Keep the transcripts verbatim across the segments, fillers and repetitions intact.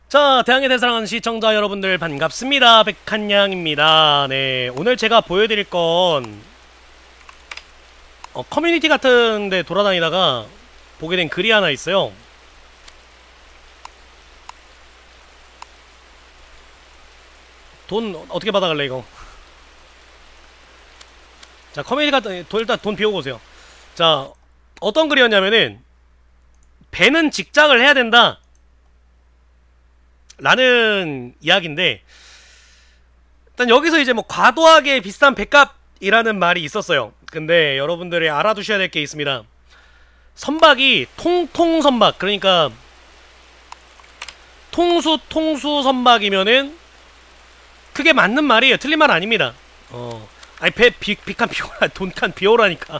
자, 대항해 대사랑하는 시청자 여러분들 반갑습니다. 백한양입니다. 네, 오늘 제가 보여드릴 건 어, 커뮤니티 같은데 돌아다니다가 보게 된 글이 하나 있어요. 돈 어떻게 받아갈래 이거? 자, 커뮤니티 같은 돈 일단 돈 비우고 오세요. 자, 어떤 글이었냐면은 배는 직장을 해야 된다 라는 이야기인데, 일단 여기서 이제 뭐 과도하게 비싼 배값이라는 말이 있었어요. 근데 여러분들이 알아두셔야 될 게 있습니다. 선박이 통통 선박, 그러니까 통수 통수 선박이면은 그게 맞는 말이에요. 틀린 말 아닙니다. 어, 아니 배 비, 비칸 비오라, 돈칸 비오라니까.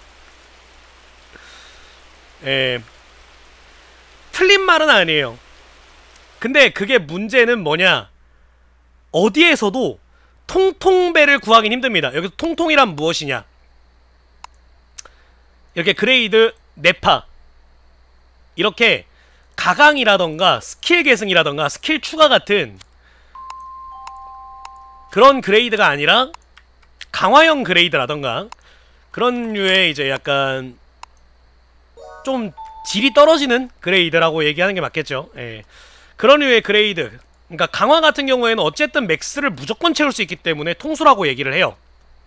예, 틀린 말은 아니에요. 근데 그게 문제는 뭐냐, 어디에서도 통통배를 구하긴 힘듭니다. 여기서 통통이란 무엇이냐, 이렇게 그레이드 네파, 이렇게 가강이라던가 스킬 계승이라던가 스킬 추가 같은 그런 그레이드가 아니라 강화형 그레이드라던가 그런 류의 이제 약간 좀 질이 떨어지는 그레이드라고 얘기하는 게 맞겠죠. 예. 그런 류의 그레이드, 그러니까 강화 같은 경우에는 어쨌든 맥스를 무조건 채울 수 있기 때문에 통수라고 얘기를 해요.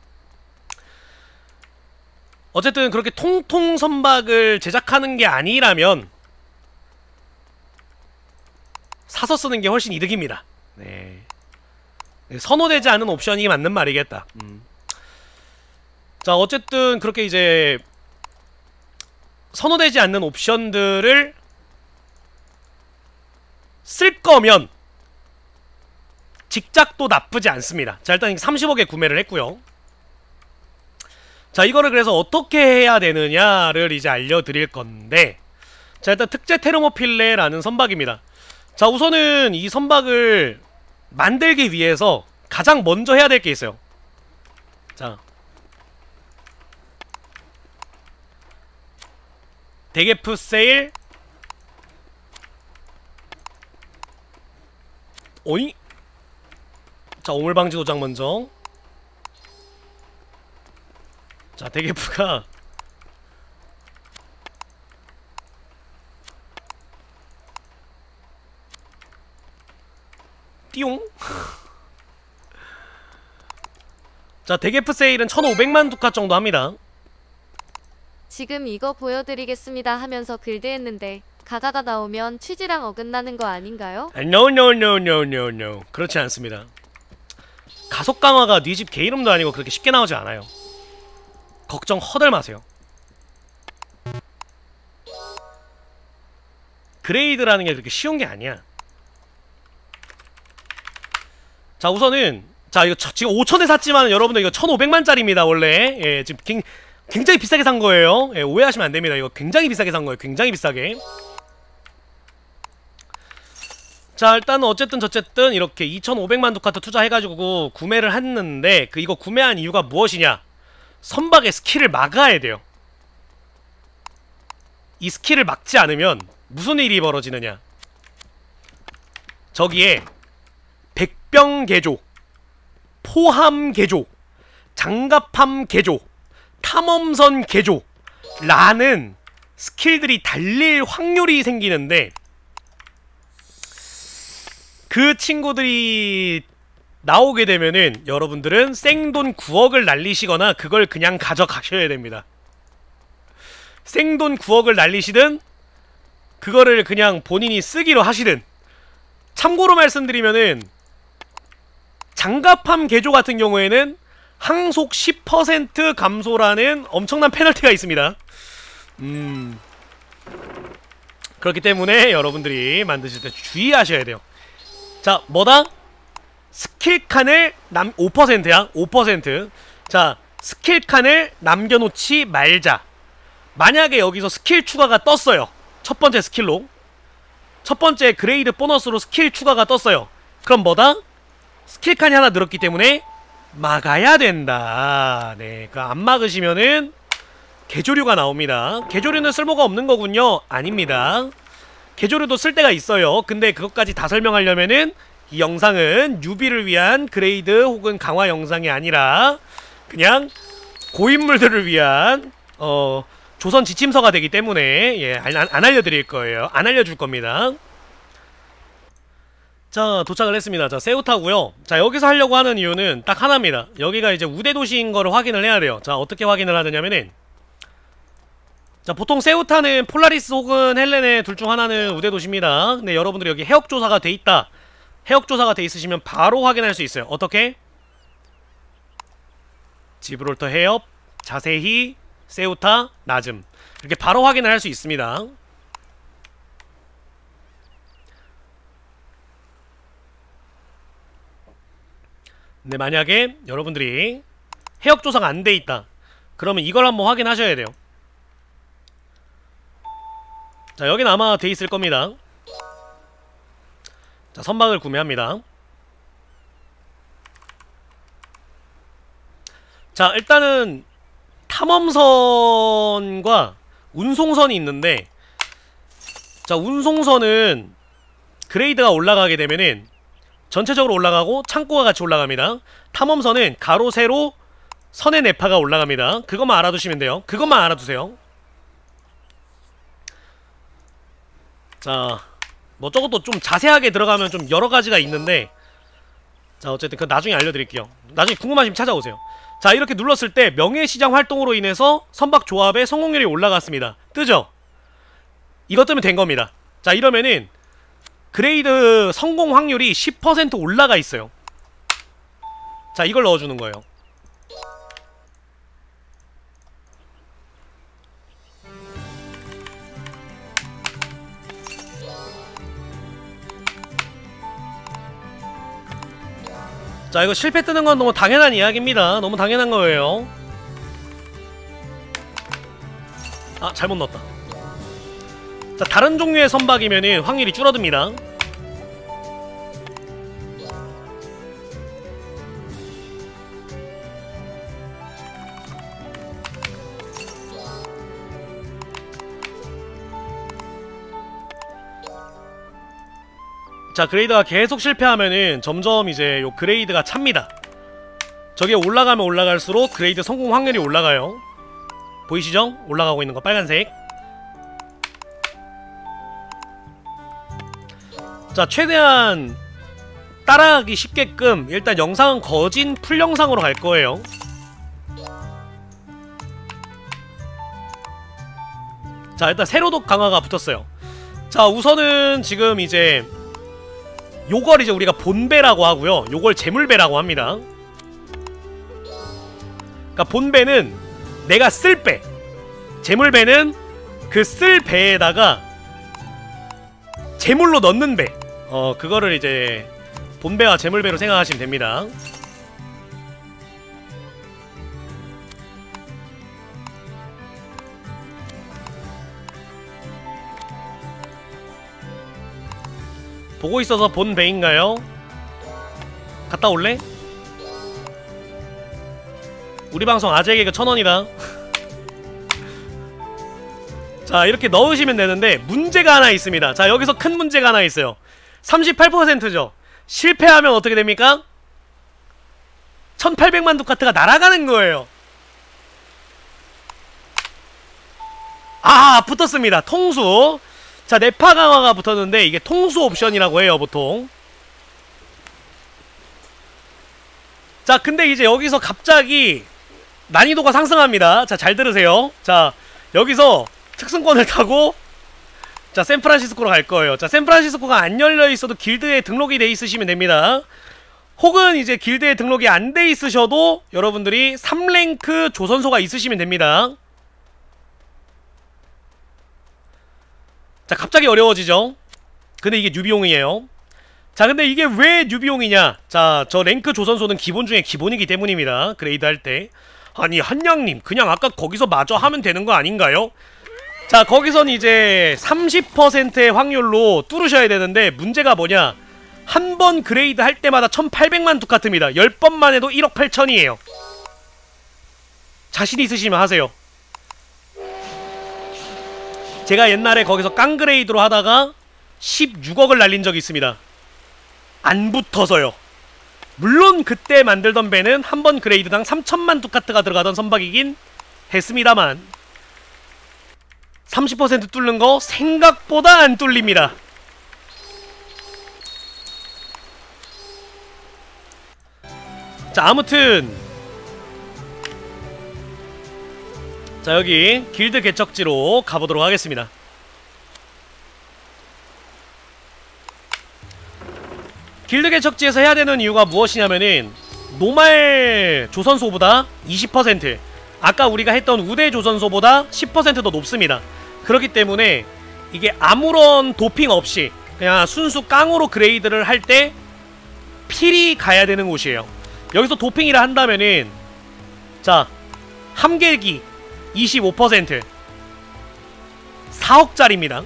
어쨌든 그렇게 통통 선박을 제작하는 게 아니라면 사서 쓰는 게 훨씬 이득입니다. 네. 선호되지 않은 옵션이 맞는 말이겠다. 음. 자, 어쨌든 그렇게 이제 선호되지 않는 옵션들을 쓸 거면 직작도 나쁘지 않습니다. 자, 일단 삼십억에 구매를 했고요. 자, 이거를 그래서 어떻게 해야 되느냐를 이제 알려드릴 건데, 자, 일단 특제 테르모필레라는 선박입니다. 자, 우선은 이 선박을 만들기 위해서 가장 먼저 해야 될 게 있어요. 자, 대게프 세일. 오이? 자, 오물방지 도장 먼저. 자, 대게프가 띠용. 자, 대게프 세일은 천오백만 두카 정도 합니다. 지금 이거 보여드리겠습니다 하면서 글드했는데 가가가 나오면 취지랑 어긋나는 거 아닌가요? No no no no no no, 그렇지 않습니다. 가속 강화가 네 집 개 이름도 아니고 그렇게 쉽게 나오지 않아요. 걱정 허들 마세요. 그레이드라는 게 그렇게 쉬운 게 아니야. 자, 우선은 자, 이거 저, 지금 오천에 샀지만 여러분들 이거 천오백만짜리입니다 원래. 예, 지금 굉, 굉장히 비싸게 산 거예요. 예, 오해하시면 안 됩니다. 이거 굉장히 비싸게 산 거예요. 굉장히 비싸게. 자, 일단은 어쨌든 저쨌든 이렇게 이천오백만 두카트 투자해가지고 구매를 했는데, 그 이거 구매한 이유가 무엇이냐, 선박의 스킬을 막아야 돼요. 이 스킬을 막지 않으면 무슨 일이 벌어지느냐, 저기에 백병 개조, 포함 개조, 장갑함 개조, 탐험선 개조 라는 스킬들이 달릴 확률이 생기는데, 그 친구들이 나오게 되면은 여러분들은 생돈 구억을 날리시거나 그걸 그냥 가져가셔야 됩니다. 생돈 구억을 날리시든 그거를 그냥 본인이 쓰기로 하시든. 참고로 말씀드리면은 장갑함 개조 같은 경우에는 항속 십 퍼센트 감소라는 엄청난 페널티가 있습니다. 음, 그렇기 때문에 여러분들이 만드실 때 주의하셔야 돼요. 자, 뭐다? 스킬칸을 남 오 퍼센트야. 오 퍼센트. 자, 스킬칸을 남겨놓지 말자. 만약에 여기서 스킬 추가가 떴어요. 첫 번째 스킬로, 첫 번째 그레이드 보너스로 스킬 추가가 떴어요. 그럼 뭐다? 스킬칸이 하나 늘었기 때문에 막아야 된다. 네, 그 안 막으시면은 개조류가 나옵니다. 개조류는 쓸모가 없는 거군요. 아닙니다. 개조류도 쓸 때가 있어요. 근데 그것까지 다 설명하려면은 이 영상은 뉴비를 위한 그레이드 혹은 강화 영상이 아니라 그냥 고인물들을 위한 어 조선 지침서가 되기 때문에 예, 안, 안 알려드릴 거예요. 안 알려줄 겁니다. 자, 도착을 했습니다. 자, 세우타고요. 자, 여기서 하려고 하는 이유는 딱 하나입니다. 여기가 이제 우대 도시인 거를 확인을 해야 돼요. 자, 어떻게 확인을 하느냐면은, 자, 보통 세우타는 폴라리스 혹은 헬렌의 둘 중 하나는 우대 도시입니다. 근데 여러분들이 여기 해역 조사가 돼 있다, 해역 조사가 돼 있으시면 바로 확인할 수 있어요. 어떻게? 지브롤터 해협, 자세히, 세우타, 나즘, 이렇게 바로 확인을 할 수 있습니다. 근데 만약에 여러분들이 해역 조사가 안 돼 있다, 그러면 이걸 한번 확인하셔야 돼요. 자, 여긴 아마 돼 있을 겁니다. 자, 선박을 구매합니다. 자, 일단은 탐험선과 운송선이 있는데, 자, 운송선은 그레이드가 올라가게 되면은 전체적으로 올라가고 창고가 같이 올라갑니다. 탐험선은 가로 세로 선의 내파가 올라갑니다. 그것만 알아두시면 돼요. 그것만 알아두세요. 자, 뭐 저것도 좀 자세하게 들어가면 좀 여러가지가 있는데, 자, 어쨌든 그 나중에 알려드릴게요. 나중에 궁금하시면 찾아오세요. 자, 이렇게 눌렀을 때 명예시장 활동으로 인해서 선박 조합의 성공률이 올라갔습니다. 뜨죠? 이것 때문에 된 겁니다. 자, 이러면은 그레이드 성공 확률이 십 퍼센트 올라가 있어요. 자, 이걸 넣어주는 거예요. 자, 이거 실패 뜨는 건 너무 당연한 이야기입니다. 너무 당연한 거예요. 아, 잘못 넣었다. 자, 다른 종류의 선박이면은 확률이 줄어듭니다. 자, 그레이드가 계속 실패하면은 점점 이제 요 그레이드가 찹니다. 저게 올라가면 올라갈수록 그레이드 성공 확률이 올라가요. 보이시죠? 올라가고 있는 거 빨간색. 자, 최대한 따라하기 쉽게끔 일단 영상은 거진 풀 영상으로 갈 거예요. 자, 일단 세로독 강화가 붙었어요. 자, 우선은 지금 이제 요걸 이제 우리가 본배라고 하고요, 요걸 재물배라고 합니다. 그러니까 본배는 내가 쓸 배, 재물배는 그 쓸 배에다가 재물로 넣는 배, 어 그거를 이제 본배와 재물배로 생각하시면 됩니다. 보고 있어서 본 배인가요? 갔다 올래? 우리 방송 아재 개그 천 원이다. 자, 이렇게 넣으시면 되는데 문제가 하나 있습니다. 자, 여기서 큰 문제가 하나 있어요. 삼십팔 퍼센트죠 실패하면 어떻게 됩니까? 천팔백만 두카트가 날아가는 거예요. 아, 붙었습니다. 통수. 자, 내파 강화가 붙었는데 이게 통수 옵션이라고 해요, 보통. 자, 근데 이제 여기서 갑자기 난이도가 상승합니다. 자, 잘 들으세요. 자, 여기서 특승권을 타고 자, 샌프란시스코로 갈 거예요. 자, 샌프란시스코가 안 열려 있어도 길드에 등록이 돼 있으시면 됩니다. 혹은 이제 길드에 등록이 안 돼 있으셔도 여러분들이 삼 랭크 조선소가 있으시면 됩니다. 자, 갑자기 어려워지죠? 근데 이게 뉴비용이에요. 자, 근데 이게 왜 뉴비용이냐? 자, 저 랭크 조선소는 기본 중에 기본이기 때문입니다. 그레이드 할 때. 아니, 한양님, 그냥 아까 거기서 마저 하면 되는 거 아닌가요? 자, 거기선 이제 삼십 퍼센트의 확률로 뚫으셔야 되는데, 문제가 뭐냐? 한 번 그레이드 할 때마다 천팔백만 두카트입니다. 열 번만 해도 일억 팔천이에요. 자신 있으시면 하세요. 제가 옛날에 거기서 깡그레이드로 하다가 십육억을 날린 적이 있습니다. 안 붙어서요. 물론 그때 만들던 배는 한 번 그레이드당 삼천만 두카트가 들어가던 선박이긴 했습니다만 삼십 퍼센트 뚫는 거 생각보다 안 뚫립니다. 자, 아무튼 자, 여기 길드 개척지로 가보도록 하겠습니다. 길드 개척지에서 해야 되는 이유가 무엇이냐면은 노말 조선소보다 이십 퍼센트, 아까 우리가 했던 우대 조선소보다 십 퍼센트 더 높습니다. 그렇기 때문에 이게 아무런 도핑 없이 그냥 순수 깡으로 그레이드를 할 때 필히 가야 되는 곳이에요. 여기서 도핑이라 한다면은 자, 함계기 이십오 퍼센트 사억짜리입니다.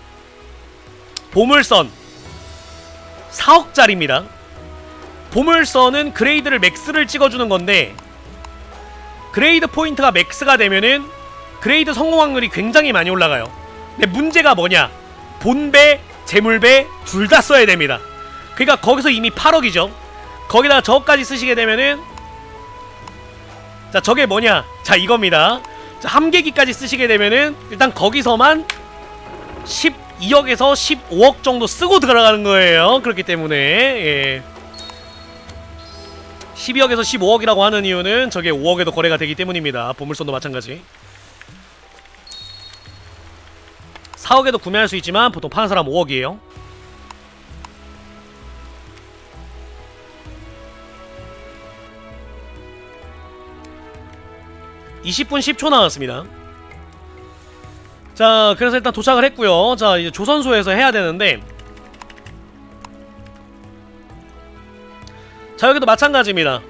보물선 사억짜리입니다. 보물선은 그레이드를 맥스를 찍어주는 건데 그레이드 포인트가 맥스가 되면은 그레이드 성공 확률이 굉장히 많이 올라가요. 근데 문제가 뭐냐, 본배, 재물배 둘 다 써야 됩니다. 그러니까 거기서 이미 팔억이죠. 거기다가 저거까지 쓰시게 되면은 자, 저게 뭐냐, 자, 이겁니다. 자, 함계기까지 쓰시게 되면은 일단 거기서만 십이억에서 십오억 정도 쓰고 들어가는 거예요. 그렇기 때문에 예. 십이억에서 십오억이라고 하는 이유는 저게 오억에도 거래가 되기 때문입니다. 보물선도 마찬가지. 사억에도 구매할 수 있지만 보통 파는 사람 오억이에요. 이십 분 십 초 나왔습니다. 자, 그래서 일단 도착을 했고요. 자, 이제 조선소에서 해야 되는데 자, 여기도 마찬가지입니다.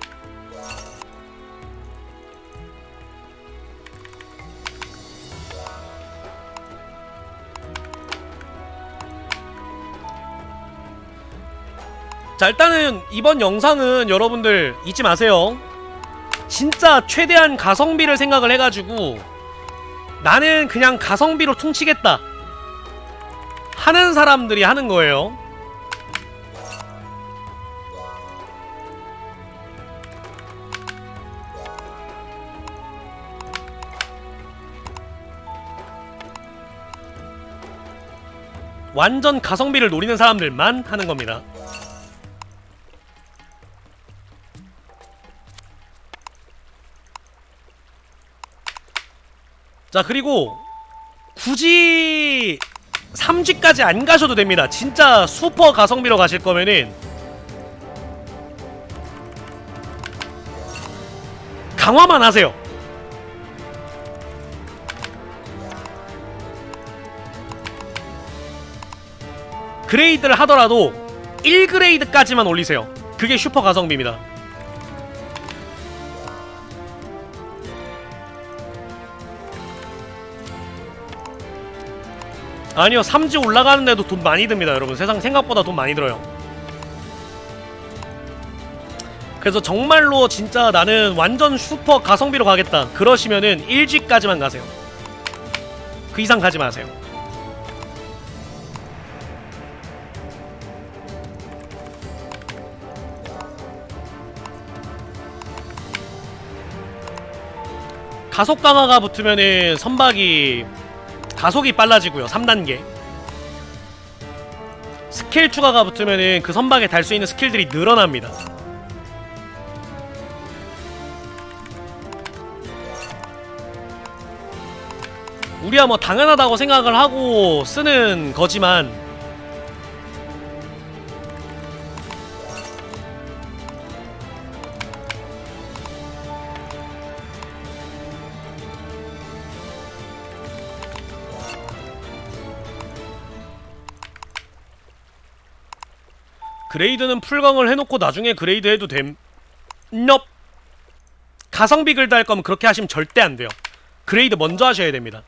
자, 일단은 이번 영상은 여러분들 잊지 마세요. 진짜 최대한 가성비를 생각을 해가지고 나는 그냥 가성비로 퉁치겠다 하는 사람들이 하는 거예요. 완전 가성비를 노리는 사람들만 하는 겁니다. 자, 그리고 굳이 삼 지까지 안 가셔도 됩니다. 진짜 슈퍼 가성비로 가실 거면은 강화만 하세요. 그레이드를 하더라도 일 그레이드까지만 올리세요. 그게 슈퍼 가성비입니다. 아니요, 삼 지 올라가는데도 돈 많이 듭니다. 여러분, 세상 생각보다 돈 많이 들어요. 그래서 정말로 진짜 나는 완전 슈퍼 가성비로 가겠다 그러시면은 일 지까지만 가세요. 그 이상 가지 마세요. 가속 강화가 붙으면은 선박이 가속이 빨라지고요. 삼 단계 스킬 추가가 붙으면은 그 선박에 달 수 있는 스킬들이 늘어납니다. 우리야 뭐 당연하다고 생각을 하고 쓰는 거지만 그레이드는 풀강을 해놓고 나중에 그레이드 해도 됨. 넙. 가성비 글드 할 거면 그렇게 하시면 절대 안 돼요. 그레이드 먼저 하셔야 됩니다.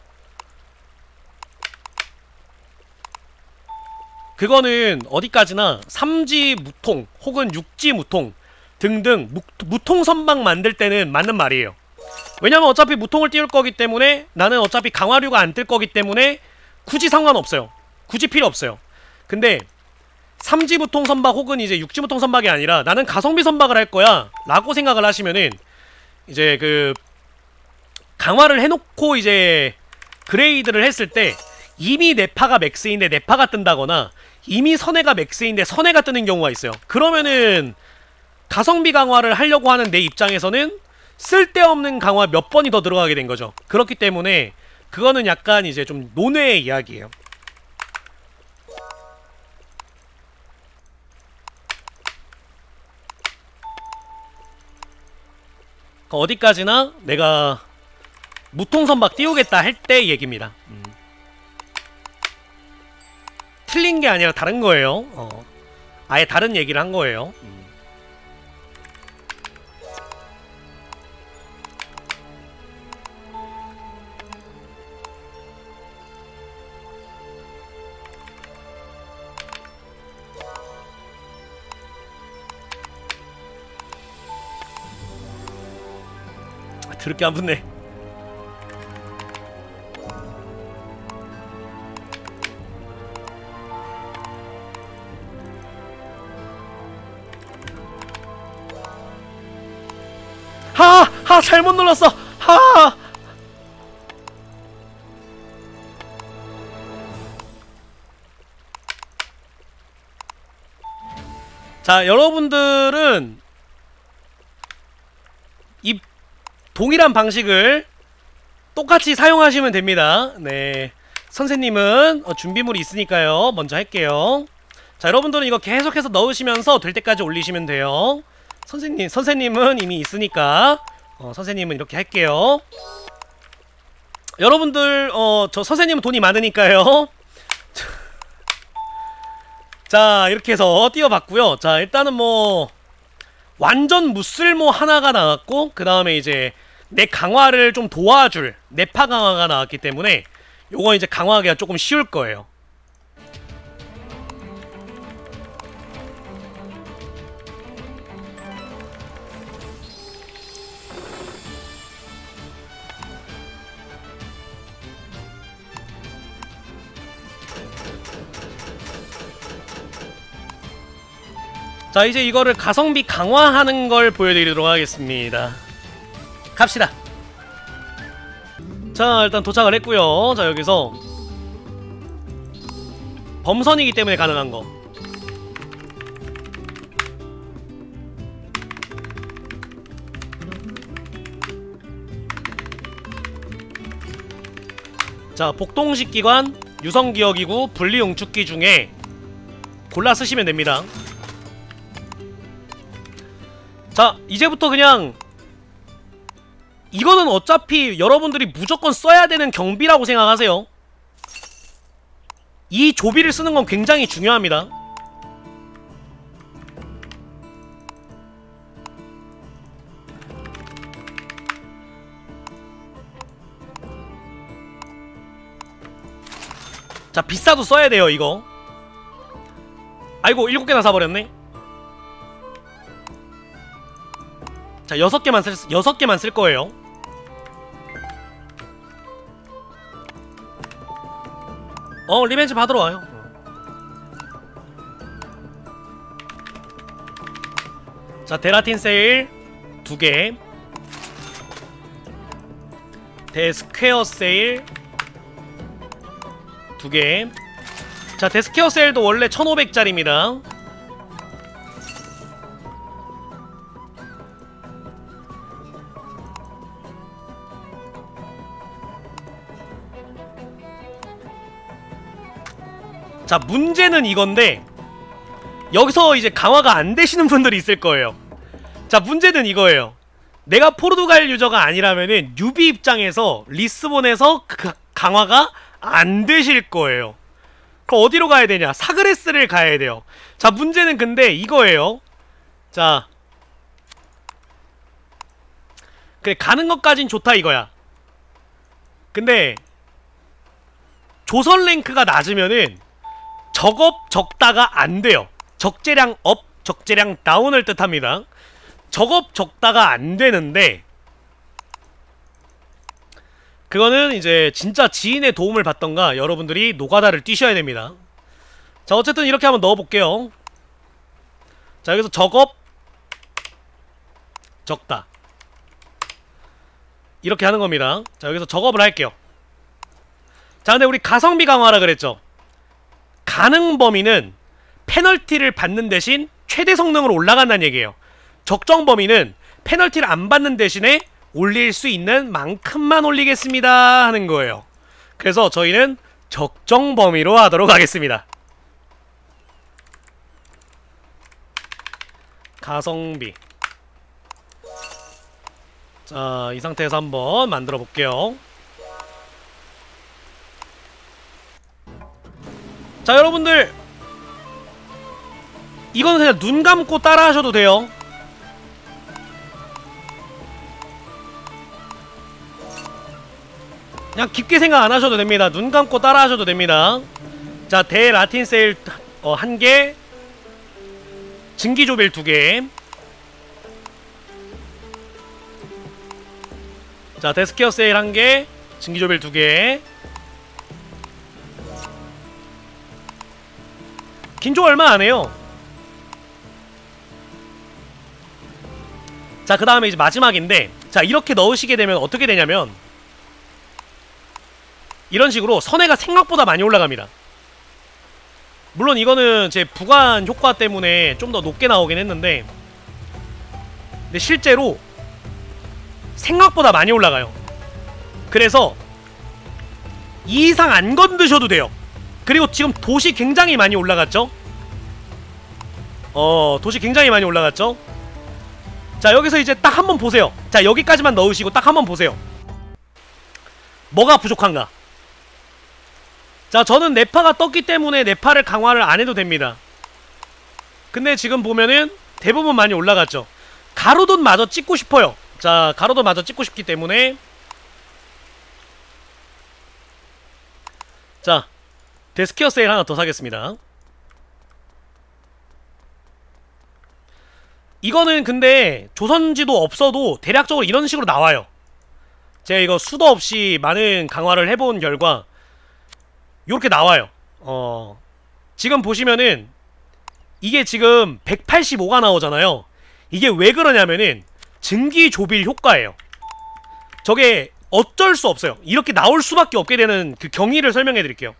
그거는 어디까지나 삼 지 무통 혹은 육 지 무통 등등 무, 무통 선박 만들 때는 맞는 말이에요. 왜냐면 어차피 무통을 띄울 거기 때문에 나는 어차피 강화류가 안 뜰 거기 때문에 굳이 상관없어요. 굳이 필요 없어요. 근데 삼지부통 선박 혹은 이제 육지부통 선박이 아니라 나는 가성비 선박을 할 거야 라고 생각을 하시면은 이제 그 강화를 해놓고 이제 그레이드를 했을 때 이미 네파가 맥스인데 네파가 뜬다거나 이미 선해가 맥스인데 선해가 뜨는 경우가 있어요. 그러면은 가성비 강화를 하려고 하는 내 입장에서는 쓸데없는 강화 몇 번이 더 들어가게 된 거죠. 그렇기 때문에 그거는 약간 이제 좀 논외의 이야기예요. 어디까지나 내가 무통선박 띄우겠다 할 때 얘기입니다. 음. 틀린 게 아니라 다른 거예요. 어. 아예 다른 얘기를 한 거예요. 음. 아, 드럽게 안 붙네. 하! 하! 잘못 눌렀어! 하! 자, 여러분들은 이 동일한 방식을 똑같이 사용하시면 됩니다. 네. 선생님은 어, 준비물이 있으니까요. 먼저 할게요. 자, 여러분들은 이거 계속해서 넣으시면서 될 때까지 올리시면 돼요. 선생님, 선생님은 이미 있으니까 어, 선생님은 이렇게 할게요. 여러분들 어, 저 선생님은 돈이 많으니까요. 자, 이렇게 해서 띄워봤고요. 자, 일단은 뭐 완전 무쓸모 하나가 나왔고 그 다음에 이제 내 강화를 좀 도와줄 네파 강화가 나왔기 때문에 요건 이제 강화하기가 조금 쉬울 거예요. 자, 이제 이거를 가성비 강화하는 걸 보여드리도록 하겠습니다. 갑시다. 자, 일단 도착을 했고요. 자, 여기서 범선이기 때문에 가능한 거. 자, 복동식 기관, 유성기어기구, 분리용축기 중에 골라 쓰시면 됩니다. 자, 이제부터 그냥 이거는 어차피 여러분들이 무조건 써야 되는 경비라고 생각하세요. 이 조비를 쓰는 건 굉장히 중요합니다. 자, 비싸도 써야 돼요, 이거. 아이고, 일곱 개나 사버렸네. 자, 여섯 개만 쓸, 여섯 개만 쓸 거예요. 어, 리벤지 받으러 와요. 자, 데라틴 세일 두 개. 데스퀘어 세일 두 개. 자, 데스퀘어 세일도 원래 천오백 짜리입니다. 자, 문제는 이건데 여기서 이제 강화가 안 되시는 분들이 있을 거예요. 자, 문제는 이거예요. 내가 포르투갈 유저가 아니라면은 뉴비 입장에서 리스본에서 그 강화가 안 되실 거예요. 그럼 어디로 가야 되냐? 사그레스를 가야 돼요. 자, 문제는 근데 이거예요. 자, 그래, 가는 것까진 좋다 이거야. 근데 조선 랭크가 낮으면은 적업 적다가 안 돼요. 적재량 업, 적재량 다운을 뜻합니다. 적업 적다가 안 되는데 그거는 이제 진짜 지인의 도움을 받던가 여러분들이 노가다를 뛰셔야 됩니다. 자, 어쨌든 이렇게 한번 넣어볼게요. 자, 여기서 적업 적다 이렇게 하는 겁니다. 자, 여기서 적업을 할게요. 자, 근데 우리 가성비 강화라 그랬죠. 가능 범위는 페널티를 받는 대신 최대 성능으로 올라간다는 얘기예요. 적정 범위는 페널티를 안 받는 대신에 올릴 수 있는 만큼만 올리겠습니다 하는 거예요. 그래서 저희는 적정 범위로 하도록 하겠습니다. 가성비. 자, 이 상태에서 한번 만들어 볼게요. 자, 여러분들 이거는 그냥 눈 감고 따라 하셔도 돼요. 그냥 깊게 생각 안 하셔도 됩니다. 눈 감고 따라 하셔도 됩니다. 자, 대 라틴 세일 어, 한 개, 증기 조빌 두 개. 자, 데스케어 세일 한 개, 증기 조빌 두 개. 긴조 얼마 안 해요. 자, 그 다음에 이제 마지막인데, 자, 이렇게 넣으시게 되면 어떻게 되냐면 이런 식으로 선해가 생각보다 많이 올라갑니다. 물론 이거는 제 부관 효과 때문에 좀 더 높게 나오긴 했는데, 근데 실제로 생각보다 많이 올라가요. 그래서 이 이상 안 건드셔도 돼요. 그리고 지금 도시 굉장히 많이 올라갔죠? 어, 도시 굉장히 많이 올라갔죠? 자, 여기서 이제 딱 한번 보세요. 자, 여기까지만 넣으시고 딱 한번 보세요. 뭐가 부족한가? 자, 저는 네파가 떴기 때문에 네파를 강화를 안 해도 됩니다. 근데 지금 보면은 대부분 많이 올라갔죠. 가로돈 마저 찍고 싶어요. 자, 가로돈 마저 찍고 싶기 때문에, 자, 데스케어 세일 하나 더 사겠습니다. 이거는 근데 조선지도 없어도 대략적으로 이런 식으로 나와요. 제가 이거 수도 없이 많은 강화를 해본 결과 요렇게 나와요. 어, 지금 보시면은 이게 지금 백팔십오가 나오잖아요. 이게 왜 그러냐면은 증기 조빌 효과예요. 저게 어쩔 수 없어요. 이렇게 나올 수밖에 없게 되는 그 경위를 설명해 드릴게요.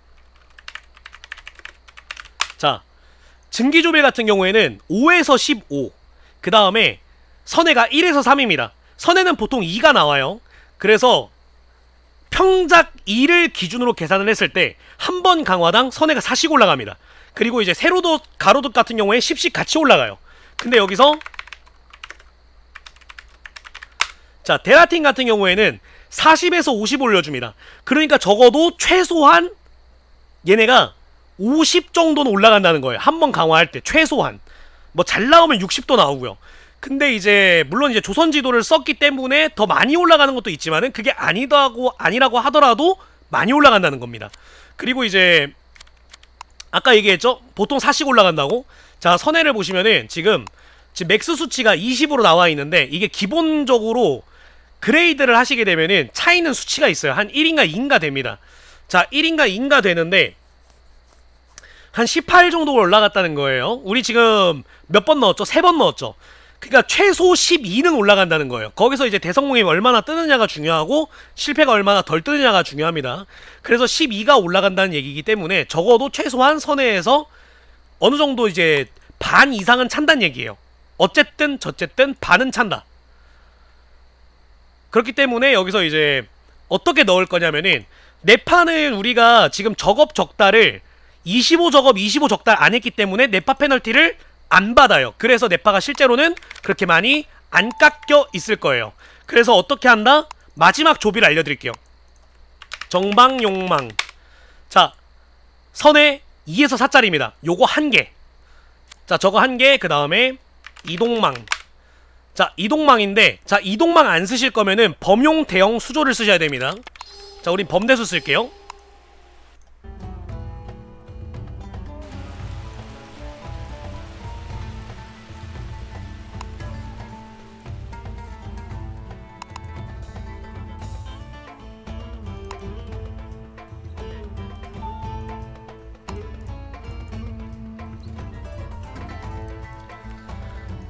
자, 증기 조빌 같은 경우에는 오에서 십오, 그 다음에 선해가 일에서 삼입니다. 선해는 보통 이가 나와요. 그래서 평작 이를 기준으로 계산을 했을 때 한 번 강화당 선해가 사씩 올라갑니다. 그리고 이제 세로도 가로도 같은 경우에 십씩 같이 올라가요. 근데 여기서 자, 데라틴 같은 경우에는 사십에서 오십 올려줍니다. 그러니까 적어도 최소한 얘네가 오십 정도는 올라간다는 거예요. 한 번 강화할 때 최소한. 뭐 잘 나오면 육십도 나오고요. 근데 이제 물론 이제 조선지도를 썼기 때문에 더 많이 올라가는 것도 있지만은 그게 아니다고 아니라고 하더라도 많이 올라간다는 겁니다. 그리고 이제 아까 얘기했죠? 보통 사씩 올라간다고. 자, 선해를 보시면은 지금 지금 맥스 수치가 이십으로 나와 있는데, 이게 기본적으로 그레이드를 하시게 되면은 차이는 수치가 있어요. 한 일인가 이인가 됩니다. 자, 일인가 이인가 되는데 한 십팔 정도 올라갔다는 거예요. 우리 지금 몇 번 넣었죠? 세 번 넣었죠. 그러니까 최소 십이는 올라간다는 거예요. 거기서 이제 대성공이 얼마나 뜨느냐가 중요하고 실패가 얼마나 덜 뜨느냐가 중요합니다. 그래서 십이가 올라간다는 얘기이기 때문에 적어도 최소한 선해에서 어느 정도 이제 반 이상은 찬다는 얘기예요. 어쨌든 저쨌든 반은 찬다. 그렇기 때문에 여기서 이제 어떻게 넣을 거냐면은, 네파는 우리가 지금 적업 적달을 이십오 적업 이십오 적달 안 했기 때문에 네파 페널티를 안 받아요. 그래서 네파가 실제로는 그렇게 많이 안 깎여 있을 거예요. 그래서 어떻게 한다? 마지막 조비를 알려드릴게요. 정방용망. 자, 선에 이에서 사짜리입니다. 요거 한 개. 자, 저거 한 개. 그 다음에 이동망. 자, 이동망인데, 자, 이동망 안 쓰실 거면은 범용 대형 수조를 쓰셔야 됩니다. 자, 우린 범대수 쓸게요.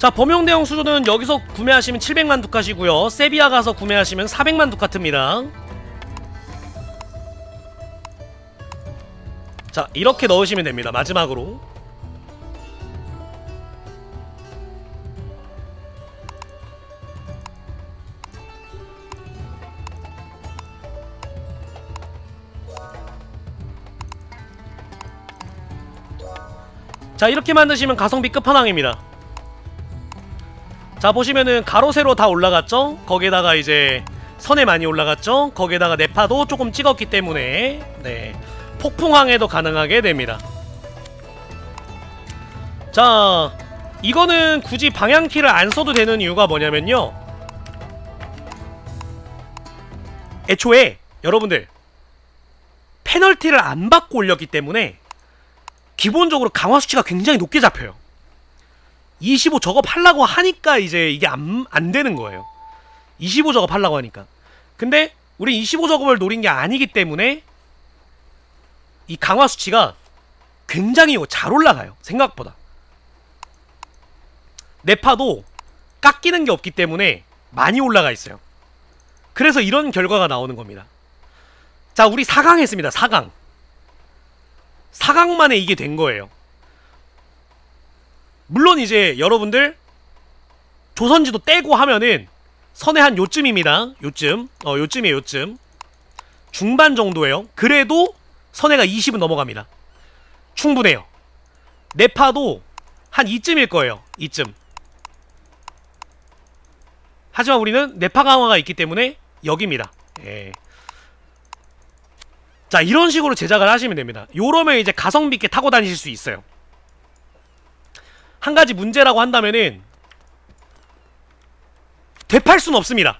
자, 범용 대형 수조는 여기서 구매하시면 칠백만 두카시고요. 세비야 가서 구매하시면 사백만 두카트입니다. 자, 이렇게 넣으시면 됩니다. 마지막으로. 자, 이렇게 만드시면 가성비 끝판왕입니다. 자, 보시면은 가로 세로 다 올라갔죠? 거기에다가 이제 선에 많이 올라갔죠? 거기에다가 네파도 조금 찍었기 때문에 네, 폭풍항해도 가능하게 됩니다. 자, 이거는 굳이 방향키를 안 써도 되는 이유가 뭐냐면요, 애초에 여러분들 페널티를 안 받고 올렸기 때문에 기본적으로 강화 수치가 굉장히 높게 잡혀요. 이십오 작업하려고 하니까 이제 이게 안, 안 되는 거예요. 이십오 작업하려고 하니까. 근데 우리 이십오 작업을 노린 게 아니기 때문에 이 강화 수치가 굉장히 잘 올라가요. 생각보다. 네파도 깎이는 게 없기 때문에 많이 올라가 있어요. 그래서 이런 결과가 나오는 겁니다. 자, 우리 사 강 했습니다. 사 강. 사 강 만에 이게 된 거예요. 물론 이제 여러분들 조선지도 떼고 하면은 선에 한 요쯤입니다. 요쯤. 어, 요쯤이에요, 요쯤. 중반 정도예요. 그래도 선해가 이십은 넘어갑니다. 충분해요. 네파도 한 이쯤일 거예요. 이쯤. 하지만 우리는 네파 강화가 있기 때문에 여기입니다. 예. 자, 이런 식으로 제작을 하시면 됩니다. 요러면 이제 가성비 있게 타고 다니실 수 있어요. 한 가지 문제라고 한다면은 되팔 수는 없습니다.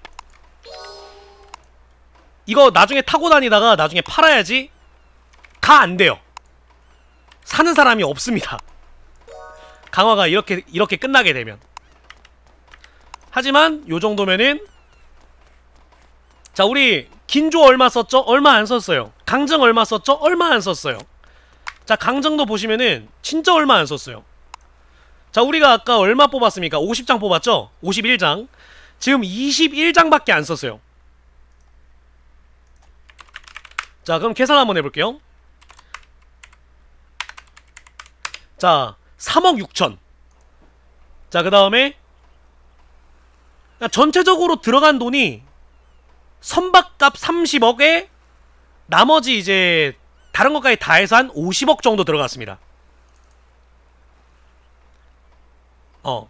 이거 나중에 타고 다니다가 나중에 팔아야지 가 안 돼요. 사는 사람이 없습니다. 강화가 이렇게 이렇게 끝나게 되면. 하지만 요 정도면은, 자, 우리 긴조 얼마 썼죠? 얼마 안 썼어요. 강정 얼마 썼죠? 얼마 안 썼어요. 자, 강정도 보시면은 진짜 얼마 안 썼어요. 자, 우리가 아까 얼마 뽑았습니까? 오십 장 뽑았죠? 오십일 장. 지금 이십일 장밖에 안 썼어요. 자, 그럼 계산 한번 해볼게요. 자, 삼억 육천. 자, 그 다음에 전체적으로 들어간 돈이 선박값 삼십억에 나머지 이제 다른 것까지 다 해서 한 오십억 정도 들어갔습니다. 어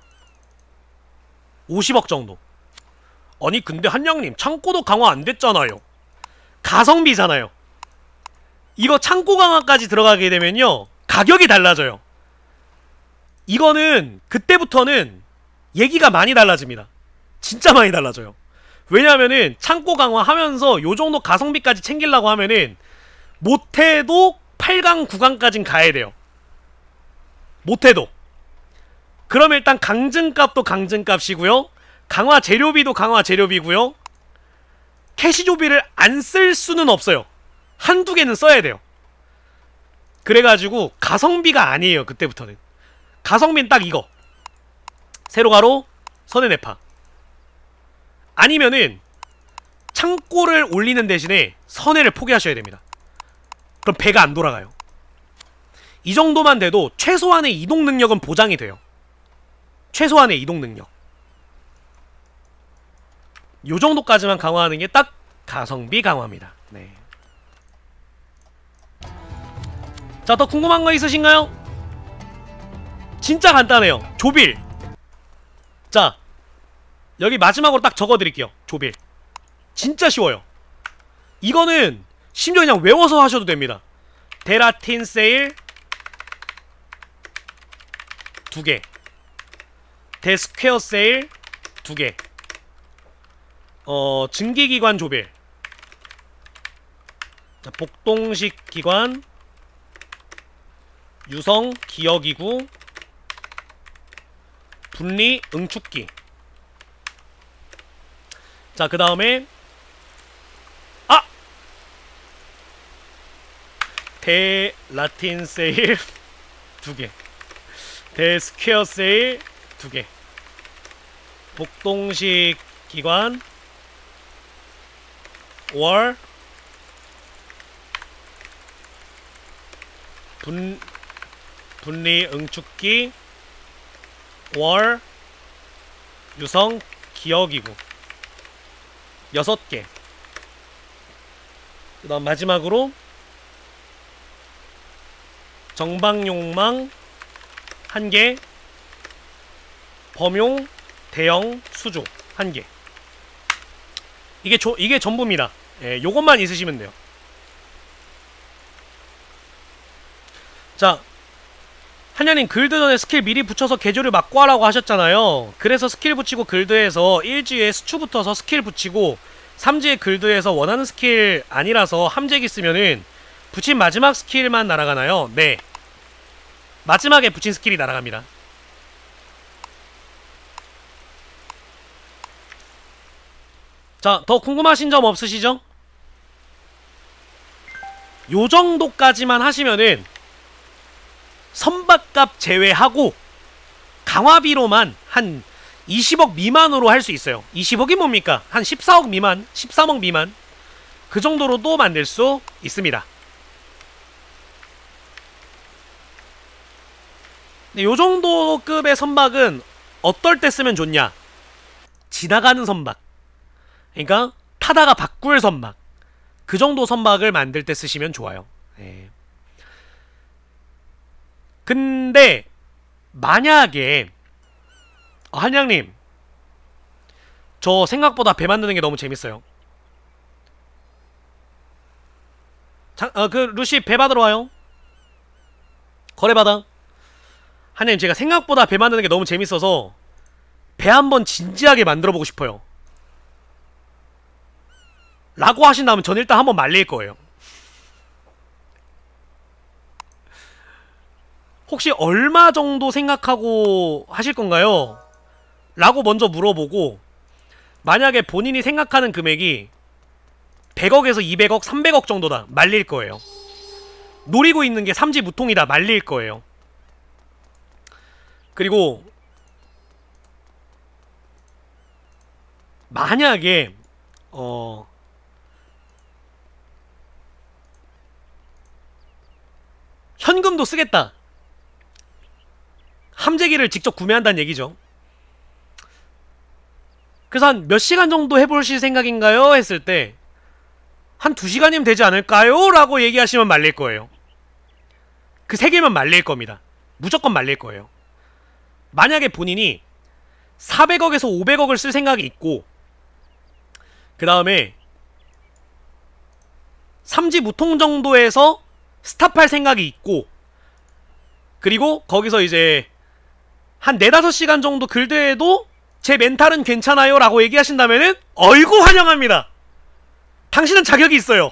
오십억 정도. 아니 근데 한양님 창고도 강화 안 됐잖아요. 가성비잖아요. 이거 창고 강화까지 들어가게 되면요 가격이 달라져요. 이거는 그때부터는 얘기가 많이 달라집니다. 진짜 많이 달라져요. 왜냐면은 창고 강화하면서 요정도 가성비까지 챙기려고 하면은 못해도 팔 강 구 강까진 가야 돼요. 못해도. 그럼 일단 강증값도 강증값이고요, 강화 재료비도 강화 재료비고요, 캐시조비를 안 쓸 수는 없어요. 한두 개는 써야 돼요. 그래가지고 가성비가 아니에요. 그때부터는 가성비는 딱 이거 세로가로 선해네파. 아니면은 창고를 올리는 대신에 선해를 포기하셔야 됩니다. 그럼 배가 안 돌아가요. 이 정도만 돼도 최소한의 이동 능력은 보장이 돼요. 최소한의 이동 능력. 요 정도까지만 강화하는 게 딱 가성비 강화입니다. 네. 자, 더 궁금한 거 있으신가요? 진짜 간단해요. 조빌. 자, 여기 마지막으로 딱 적어드릴게요. 조빌. 진짜 쉬워요. 이거는 심지어 그냥 외워서 하셔도 됩니다. 데라틴 세일 두 개, 데스퀘어 세일 두 개, 어 증기기관 조빌, 자, 복동식 기관, 유성 기어기구, 분리 응축기. 자, 그 다음에 아! 데라틴 세일 두 개, 데스퀘어 세일 두 개. 복동식 기관 월 분 분리 응축기 월 유성 기어기구 여섯 개. 그 다음 마지막으로 정방용망 한 개, 범용 대형 수조 한 개. 이게 조, 이게 전부입니다. 예, 요것만 있으시면 돼요. 자, 한야님 글드 전에 스킬 미리 붙여서 개조를 막고 하라고 하셨잖아요. 그래서 스킬 붙이고 글드에서 일 지에 수추 붙어서 스킬 붙이고 삼 지에 글드에서 원하는 스킬 아니라서 함재기 쓰면은 붙인 마지막 스킬만 날아가나요? 네, 마지막에 붙인 스킬이 날아갑니다. 자, 더 궁금하신 점 없으시죠? 요 정도까지만 하시면은 선박값 제외하고 강화비로만 한 이십억 미만으로 할 수 있어요. 이십억이 뭡니까? 한 십사억 미만, 십삼억 미만 그 정도로도 만들 수 있습니다. 근데 요 정도 급의 선박은 어떨 때 쓰면 좋냐? 지나가는 선박, 그러니까 타다가 바꿀 선박, 그 정도 선박을 만들 때 쓰시면 좋아요. 네. 근데 만약에 어, 한양님 저 생각보다 배 만드는 게 너무 재밌어요. 자, 어, 그 루시 배 받으러 와요. 거래받아. 한양님 제가 생각보다 배 만드는 게 너무 재밌어서 배 한번 진지하게 만들어보고 싶어요 라고 하신다면 전 일단 한번 말릴 거예요. 혹시 얼마 정도 생각하고 하실 건가요? 라고 먼저 물어보고, 만약에 본인이 생각하는 금액이 백억에서 이백억, 삼백억 정도다 말릴 거예요. 노리고 있는 게 삼지 무통이다 말릴 거예요. 그리고 만약에 어 현금도 쓰겠다, 함재기를 직접 구매한다는 얘기죠. 그래서 한 몇 시간 정도 해보실 생각인가요? 했을 때 한 두 시간이면 되지 않을까요? 라고 얘기하시면 말릴 거예요. 그 세 개면 말릴 겁니다. 무조건 말릴 거예요. 만약에 본인이 사백억에서 오백억을 쓸 생각이 있고, 그 다음에 삼지 무통 정도에서 스탑할 생각이 있고, 그리고 거기서 이제 한 네다섯 시간 정도 글드해도 제 멘탈은 괜찮아요 라고 얘기하신다면은 어이구 환영합니다. 당신은 자격이 있어요.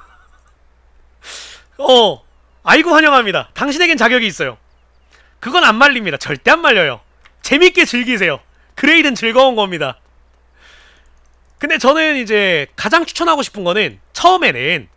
어 아이고 환영합니다. 당신에겐 자격이 있어요. 그건 안 말립니다. 절대 안 말려요. 재밌게 즐기세요. 그레이든 즐거운 겁니다. 근데 저는 이제 가장 추천하고 싶은 거는 처음에는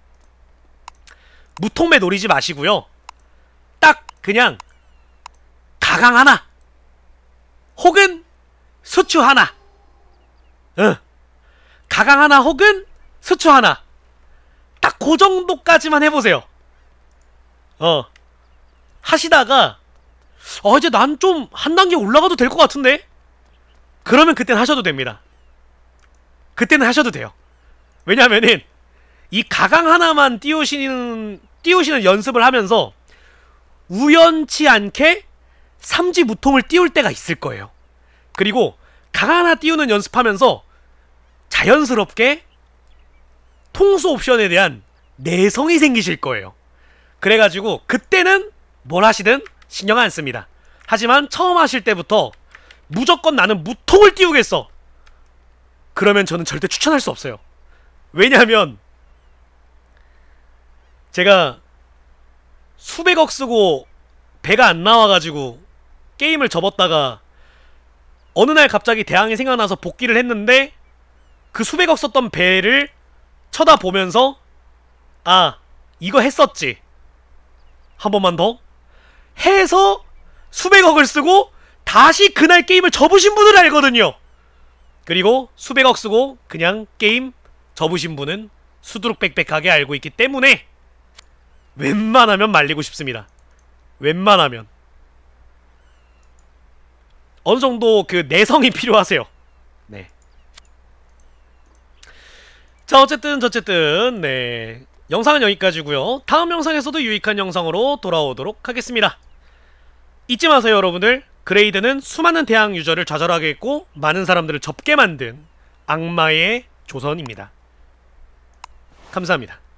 무통배 노리지 마시고요, 딱 그냥 가강 하나 혹은 수추 하나, 응, 가강 하나 혹은 수추 하나, 딱 그 정도까지만 해보세요. 어 하시다가 어 이제 난 좀 한 단계 올라가도 될 것 같은데? 그러면 그때는 하셔도 됩니다. 그때는 하셔도 돼요. 왜냐면은 이 가강 하나만 띄우시는 띄우시는 연습을 하면서 우연치 않게 삼지 무통을 띄울 때가 있을 거예요. 그리고 가강 하나 띄우는 연습하면서 자연스럽게 통수 옵션에 대한 내성이 생기실 거예요. 그래가지고 그때는 뭘 하시든 신경 안 씁니다. 하지만 처음 하실 때부터 무조건 나는 무통을 띄우겠어, 그러면 저는 절대 추천할 수 없어요. 왜냐하면 제가 수백억 쓰고 배가 안 나와가지고 게임을 접었다가 어느 날 갑자기 대항이 생각나서 복귀를 했는데, 그 수백억 썼던 배를 쳐다보면서 아 이거 했었지, 한 번만 더 해서 수백억을 쓰고 다시 그날 게임을 접으신 분을 알거든요. 그리고 수백억 쓰고 그냥 게임 접으신 분은 수두룩 빽빽하게 알고 있기 때문에 웬만하면 말리고 싶습니다. 웬만하면 어느정도 그 내성이 필요하세요. 네. 자, 어쨌든 저쨌든 네, 영상은 여기까지고요. 다음 영상에서도 유익한 영상으로 돌아오도록 하겠습니다. 잊지 마세요, 여러분들. 그레이드는 수많은 대항 유저를 좌절하게 했고 많은 사람들을 접게 만든 악마의 조선입니다. 감사합니다.